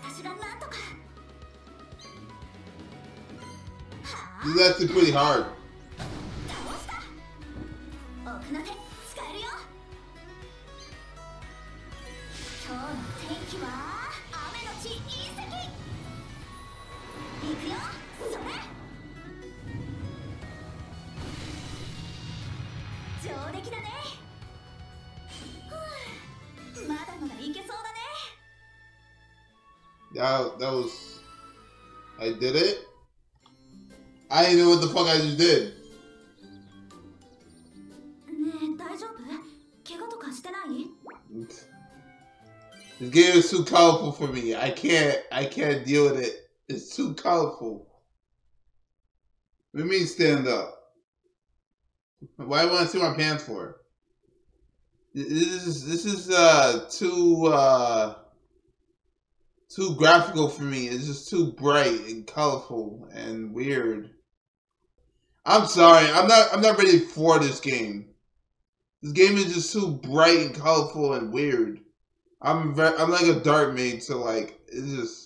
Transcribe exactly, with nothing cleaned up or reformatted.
This is actually pretty hard. That, that was... I did it? I didn't know what the fuck I just did. This game is too colorful for me. I can't, I can't deal with it. It's too colorful. What do you mean stand up? Why do I want to see my pants for? This is, this is, uh, too, uh... too graphical for me. It's just too bright and colorful and weird. I'm sorry. I'm not I'm not ready for this game. This game is just too bright and colorful and weird. I'm very, I'm like a dark maid, so like it's just